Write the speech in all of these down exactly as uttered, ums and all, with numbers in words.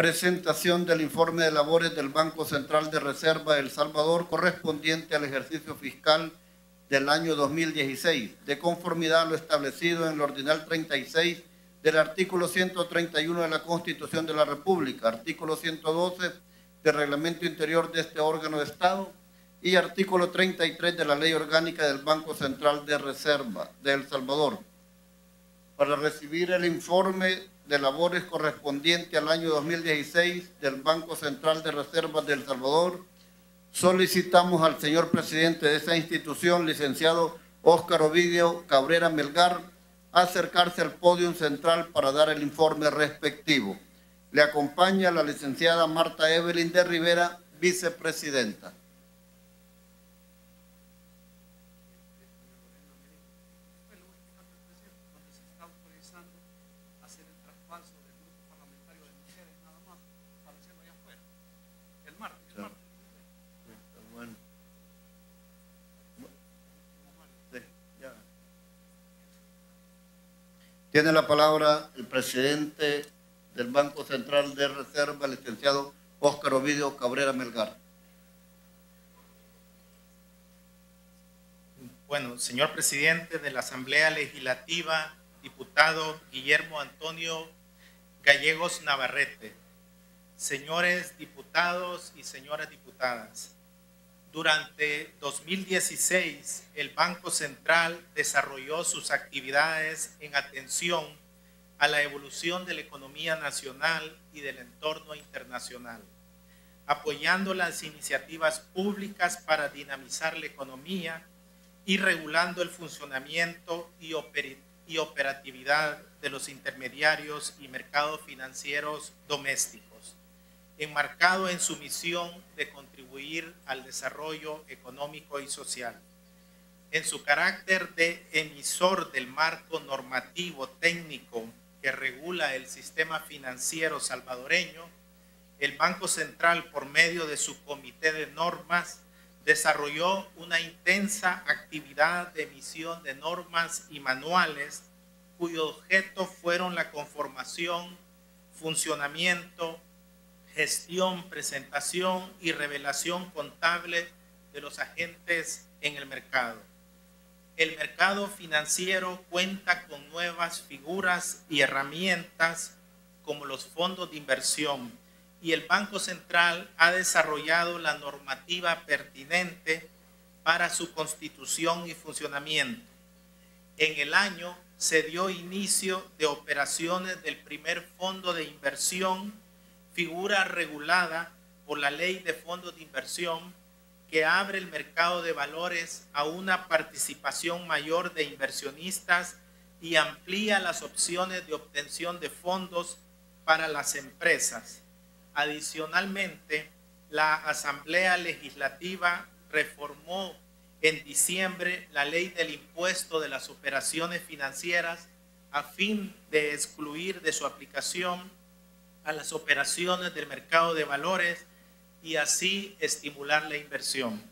Presentación del informe de labores del Banco Central de Reserva de El Salvador correspondiente al ejercicio fiscal del año dos mil dieciséis, de conformidad a lo establecido en el Ordinal treinta y seis del artículo ciento treinta y uno de la Constitución de la República, artículo ciento doce del Reglamento Interior de este órgano de Estado y artículo treinta y tres de la Ley Orgánica del Banco Central de Reserva de El Salvador. Para recibir el informe de labores correspondiente al año dos mil dieciséis del Banco Central de Reservas de El Salvador, solicitamos al señor presidente de esa institución, licenciado Óscar Ovidio Cabrera Melgar, acercarse al podio central para dar el informe respectivo. Le acompaña la licenciada Marta Evelyn de Rivera, vicepresidenta. Tiene la palabra el presidente del Banco Central de Reserva, el licenciado Óscar Ovidio Cabrera Melgar. Bueno, señor presidente de la Asamblea Legislativa, diputado Guillermo Antonio Gallegos Navarrete, señores diputados y señoras diputadas, durante dos mil dieciséis, el Banco Central desarrolló sus actividades en atención a la evolución de la economía nacional y del entorno internacional, apoyando las iniciativas públicas para dinamizar la economía y regulando el funcionamiento y, oper y operatividad de los intermediarios y mercados financieros domésticos, enmarcado en su misión de contribuir al desarrollo económico y social. En su carácter de emisor del marco normativo técnico que regula el sistema financiero salvadoreño, el Banco Central, por medio de su Comité de Normas, desarrolló una intensa actividad de emisión de normas y manuales cuyo objeto fueron la conformación, funcionamiento, gestión, presentación y revelación contable de los agentes en el mercado. El mercado financiero cuenta con nuevas figuras y herramientas como los fondos de inversión, y el Banco Central ha desarrollado la normativa pertinente para su constitución y funcionamiento. En el año se dio inicio de operaciones del primer fondo de inversión, figura regulada por la Ley de Fondos de Inversión, que abre el mercado de valores a una participación mayor de inversionistas y amplía las opciones de obtención de fondos para las empresas. Adicionalmente, la Asamblea Legislativa reformó en diciembre la Ley del Impuesto de las Operaciones Financieras a fin de excluir de su aplicación a las operaciones del mercado de valores y así estimular la inversión.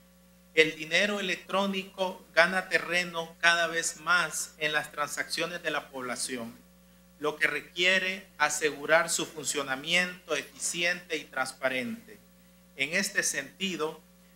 El dinero electrónico gana terreno cada vez más en las transacciones de la población, lo que requiere asegurar su funcionamiento eficiente y transparente. En este sentido,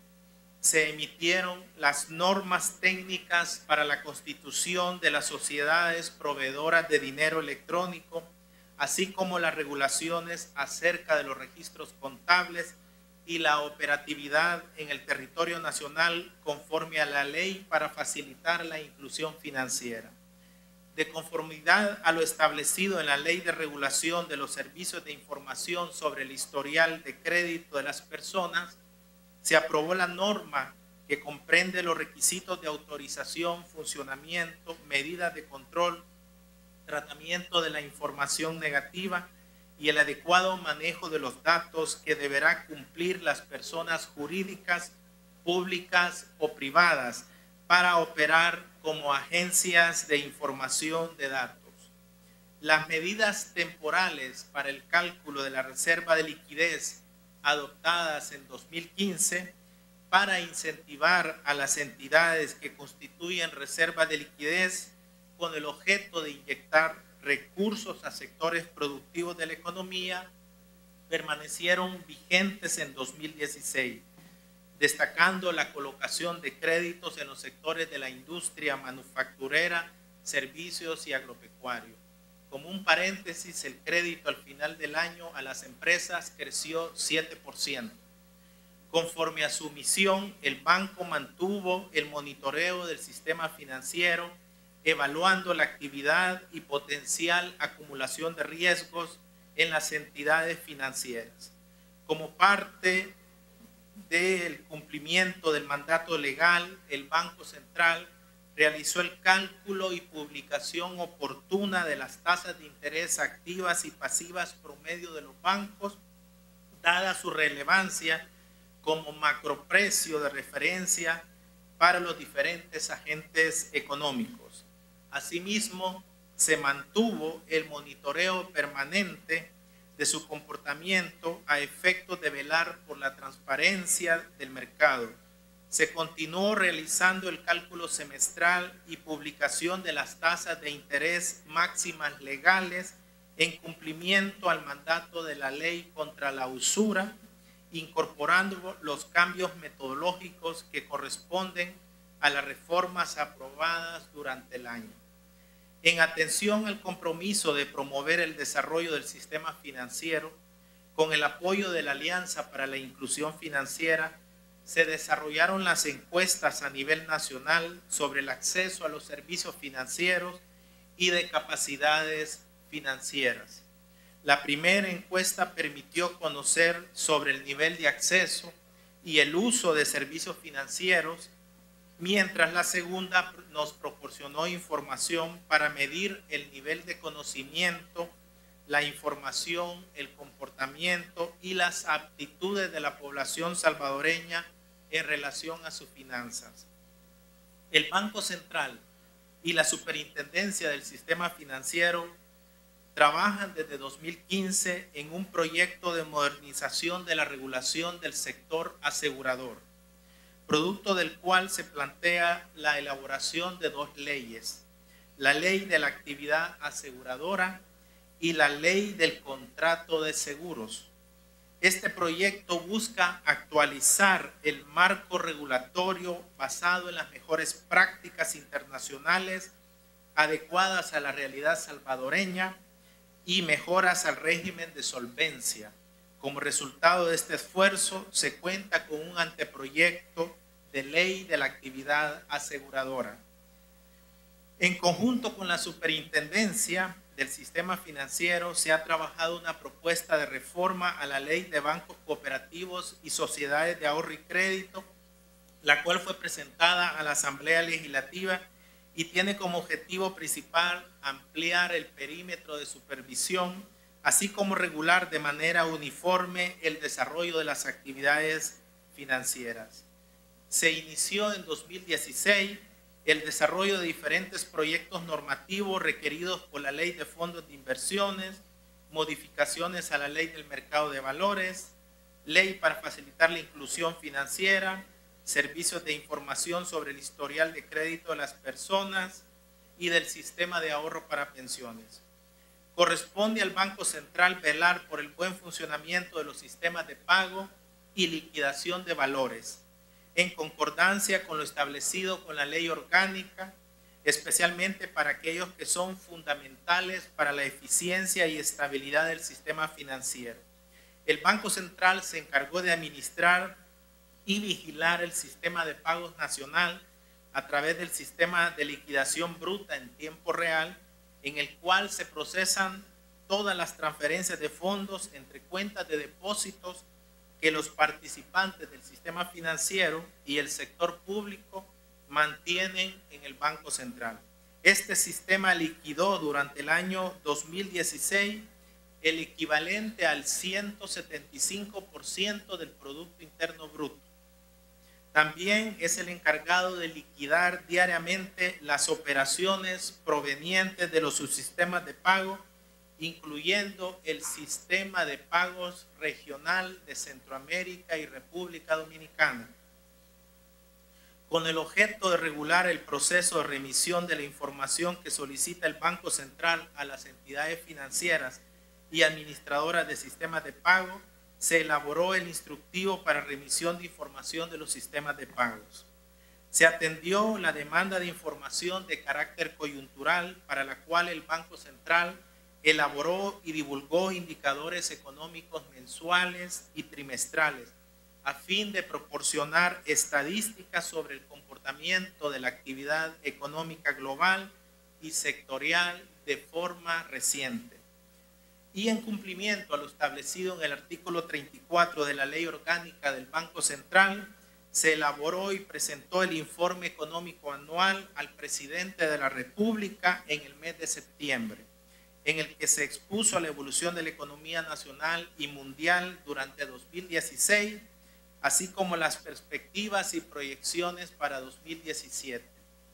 se emitieron las normas técnicas para la constitución de las sociedades proveedoras de dinero electrónico, así como las regulaciones acerca de los registros contables y la operatividad en el territorio nacional conforme a la ley para facilitar la inclusión financiera. De conformidad a lo establecido en la Ley de Regulación de los Servicios de Información sobre el historial de crédito de las personas, se aprobó la norma que comprende los requisitos de autorización, funcionamiento, medidas de control, tratamiento de la información negativa y el adecuado manejo de los datos que deberá cumplir las personas jurídicas, públicas o privadas para operar como agencias de información de datos. Las medidas temporales para el cálculo de la reserva de liquidez adoptadas en dos mil quince para incentivar a las entidades que constituyen reservas de liquidez con el objeto de inyectar recursos a sectores productivos de la economía, permanecieron vigentes en dos mil dieciséis, destacando la colocación de créditos en los sectores de la industria manufacturera, servicios y agropecuario. Como un paréntesis, el crédito al final del año a las empresas creció siete por ciento. Conforme a su misión, el banco mantuvo el monitoreo del sistema financiero, evaluando la actividad y potencial acumulación de riesgos en las entidades financieras. Como parte del cumplimiento del mandato legal, el Banco Central realizó el cálculo y publicación oportuna de las tasas de interés activas y pasivas promedio de los bancos, dada su relevancia como macroprecio de referencia para los diferentes agentes económicos. Asimismo, se mantuvo el monitoreo permanente de su comportamiento a efectos de velar por la transparencia del mercado. Se continuó realizando el cálculo semestral y publicación de las tasas de interés máximas legales en cumplimiento al mandato de la ley contra la usura, incorporando los cambios metodológicos que corresponden a las reformas aprobadas durante el año. En atención al compromiso de promover el desarrollo del sistema financiero, con el apoyo de la Alianza para la Inclusión Financiera, se desarrollaron las encuestas a nivel nacional sobre el acceso a los servicios financieros y de capacidades financieras. La primera encuesta permitió conocer sobre el nivel de acceso y el uso de servicios financieros, mientras la segunda nos proporcionó información para medir el nivel de conocimiento, la información, el comportamiento y las aptitudes de la población salvadoreña en relación a sus finanzas. El Banco Central y la Superintendencia del Sistema Financiero trabajan desde dos mil quince en un proyecto de modernización de la regulación del sector asegurador, producto del cual se plantea la elaboración de dos leyes: la Ley de la Actividad Aseguradora y la Ley del Contrato de Seguros. Este proyecto busca actualizar el marco regulatorio basado en las mejores prácticas internacionales adecuadas a la realidad salvadoreña y mejoras al régimen de solvencia. Como resultado de este esfuerzo, se cuenta con un anteproyecto de ley de la actividad aseguradora. En conjunto con la Superintendencia del Sistema Financiero, se ha trabajado una propuesta de reforma a la Ley de Bancos Cooperativos y Sociedades de Ahorro y Crédito, la cual fue presentada a la Asamblea Legislativa y tiene como objetivo principal ampliar el perímetro de supervisión, así como regular de manera uniforme el desarrollo de las actividades financieras. Se inició en dos mil dieciséis el desarrollo de diferentes proyectos normativos requeridos por la Ley de Fondos de Inversiones, modificaciones a la Ley del Mercado de Valores, Ley para facilitar la inclusión financiera, servicios de información sobre el historial de crédito de las personas y del sistema de ahorro para pensiones. Corresponde al Banco Central velar por el buen funcionamiento de los sistemas de pago y liquidación de valores, en concordancia con lo establecido con la ley orgánica, especialmente para aquellos que son fundamentales para la eficiencia y estabilidad del sistema financiero. El Banco Central se encargó de administrar y vigilar el sistema de pagos nacional a través del sistema de liquidación bruta en tiempo real, en el cual se procesan todas las transferencias de fondos entre cuentas de depósitos que los participantes del sistema financiero y el sector público mantienen en el Banco Central. Este sistema liquidó durante el año dos mil dieciséis el equivalente al ciento setenta y cinco por ciento del Producto Interno Bruto. También es el encargado de liquidar diariamente las operaciones provenientes de los subsistemas de pago, incluyendo el sistema de pagos regional de Centroamérica y República Dominicana, con el objeto de regular el proceso de remisión de la información que solicita el Banco Central a las entidades financieras y administradoras de sistemas de pago, se elaboró el instructivo para remisión de información de los sistemas de pagos. Se atendió la demanda de información de carácter coyuntural para la cual el Banco Central elaboró y divulgó indicadores económicos mensuales y trimestrales a fin de proporcionar estadísticas sobre el comportamiento de la actividad económica global y sectorial de forma reciente. Y en cumplimiento a lo establecido en el artículo treinta y cuatro de la Ley Orgánica del Banco Central, se elaboró y presentó el informe económico anual al presidente de la República en el mes de septiembre, en el que se expuso la evolución de la economía nacional y mundial durante dos mil dieciséis, así como las perspectivas y proyecciones para dos mil diecisiete.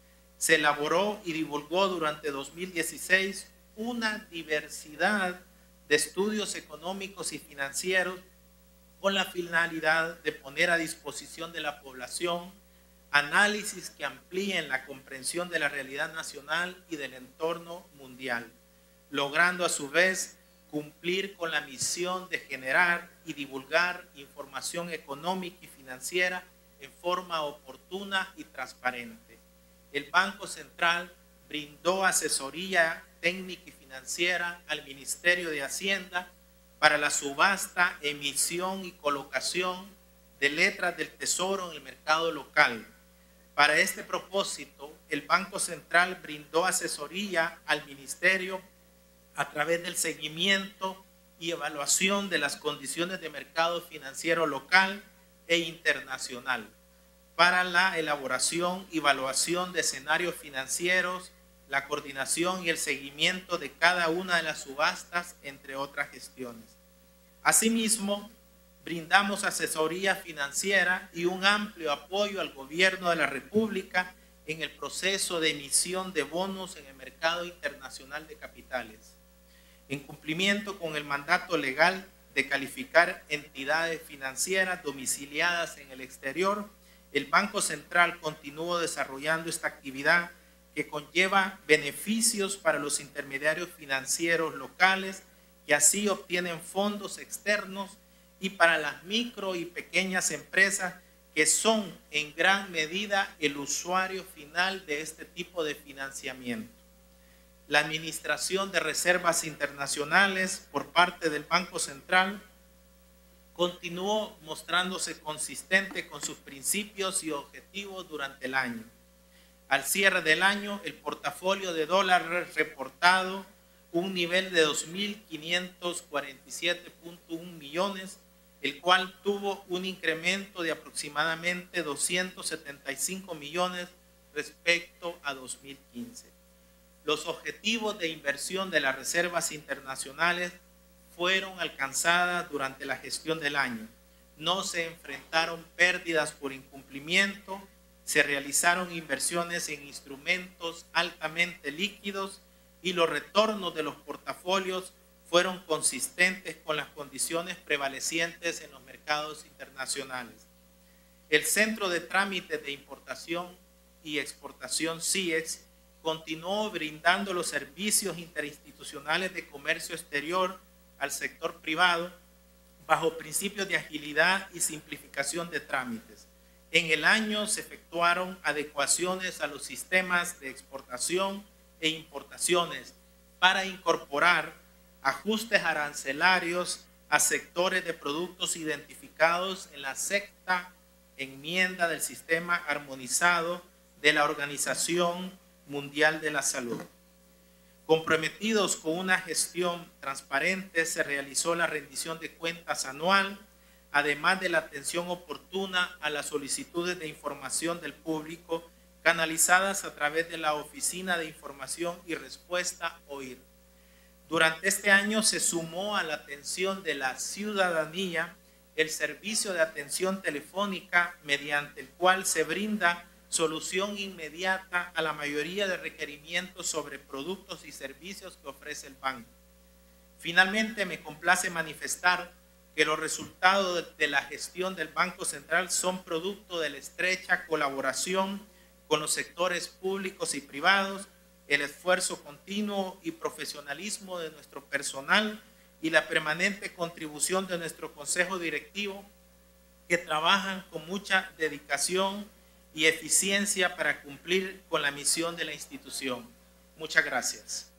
Se elaboró y divulgó durante dos mil dieciséis una diversidad de estudios económicos y financieros con la finalidad de poner a disposición de la población análisis que amplíen la comprensión de la realidad nacional y del entorno mundial, logrando a su vez cumplir con la misión de generar y divulgar información económica y financiera en forma oportuna y transparente. El Banco Central brindó asesoría técnica y financiera al Ministerio de Hacienda para la subasta, emisión y colocación de letras del Tesoro en el mercado local. Para este propósito, el Banco Central brindó asesoría al Ministerio a través del seguimiento y evaluación de las condiciones de mercado financiero local e internacional, para la elaboración y evaluación de escenarios financieros, la coordinación y el seguimiento de cada una de las subastas, entre otras gestiones. Asimismo, brindamos asesoría financiera y un amplio apoyo al gobierno de la República en el proceso de emisión de bonos en el mercado internacional de capitales, en cumplimiento con el mandato legal de calificar entidades financieras domiciliadas en el exterior. El Banco Central continuó desarrollando esta actividad que conlleva beneficios para los intermediarios financieros locales que así obtienen fondos externos y para las micro y pequeñas empresas que son en gran medida el usuario final de este tipo de financiamiento. La administración de reservas internacionales por parte del Banco Central continuó mostrándose consistente con sus principios y objetivos durante el año. Al cierre del año, el portafolio de dólares reportado un nivel de dos mil quinientos cuarenta y siete punto uno millones, el cual tuvo un incremento de aproximadamente doscientos setenta y cinco millones respecto a dos mil quince. Los objetivos de inversión de las reservas internacionales fueron alcanzadas durante la gestión del año. No se enfrentaron pérdidas por incumplimiento, se realizaron inversiones en instrumentos altamente líquidos y los retornos de los portafolios fueron consistentes con las condiciones prevalecientes en los mercados internacionales. El Centro de Trámites de Importación y Exportación C I E X continuó brindando los servicios interinstitucionales de comercio exterior al sector privado bajo principios de agilidad y simplificación de trámites. En el año se efectuaron adecuaciones a los sistemas de exportación e importaciones para incorporar ajustes arancelarios a sectores de productos identificados en la sexta enmienda del sistema armonizado de la Organización Mundial de la Salud. Comprometidos con una gestión transparente, se realizó la rendición de cuentas anual, además de la atención oportuna a las solicitudes de información del público canalizadas a través de la Oficina de Información y Respuesta O I R. Durante este año se sumó a la atención de la ciudadanía el servicio de atención telefónica mediante el cual se brinda solución inmediata a la mayoría de requerimientos sobre productos y servicios que ofrece el banco. Finalmente, me complace manifestar que los resultados de la gestión del Banco Central son producto de la estrecha colaboración con los sectores públicos y privados, el esfuerzo continuo y profesionalismo de nuestro personal y la permanente contribución de nuestro Consejo Directivo, que trabajan con mucha dedicación y eficiencia para cumplir con la misión de la institución. Muchas gracias.